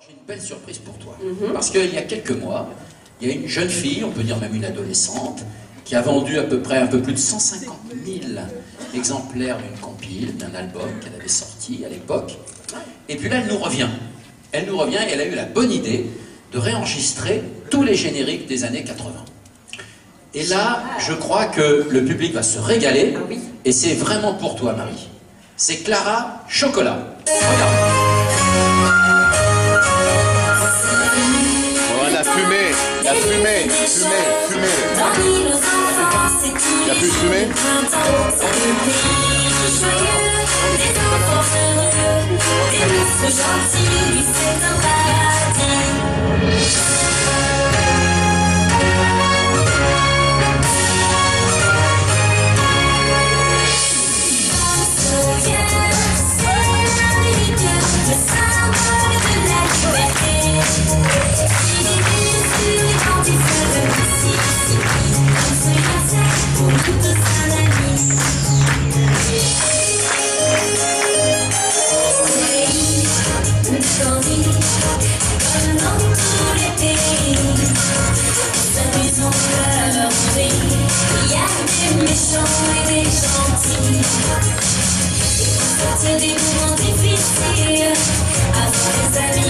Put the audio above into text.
J'ai une belle surprise pour toi. Parce qu'il y a quelques mois, il y a une jeune fille, on peut dire même une adolescente, qui a vendu à peu près un peu plus de 150 000 exemplaires d'une compile, d'un album qu'elle avait sorti à l'époque. Et puis là, elle nous revient. Elle nous revient et elle a eu la bonne idée de réenregistrer tous les génériques des années 80. Et là, je crois que le public va se régaler. Et c'est vraiment pour toi, Marie. C'est Clara Chocolat. Regarde. La fumée, fumée. Il n'y a plus de fumée. Des moments difficiles, avant les années